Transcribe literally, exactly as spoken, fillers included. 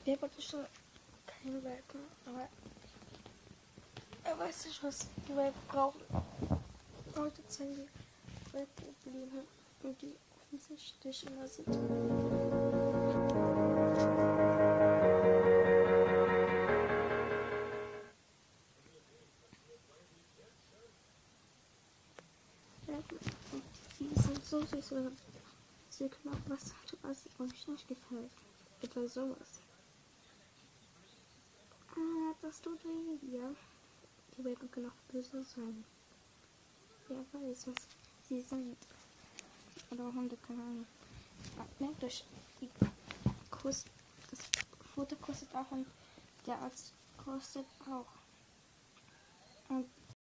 Wir wollten schon keine Welpen, aber er weiß nicht, was die Welpen brauchen. Heute zeigen die Welpen leben und die offensichtlich immer sind. Die sind so süß, oder sie können auch was, was euch nicht gefällt. Etwa sowas. Ah, das tut weh, ja. Die Welpen können auch böse sein. Wer weiß, was sie sind. Oder Hunde, keine Ahnung. Merkt euch, die Kost, das Futter kostet auch und der Arzt kostet auch. Und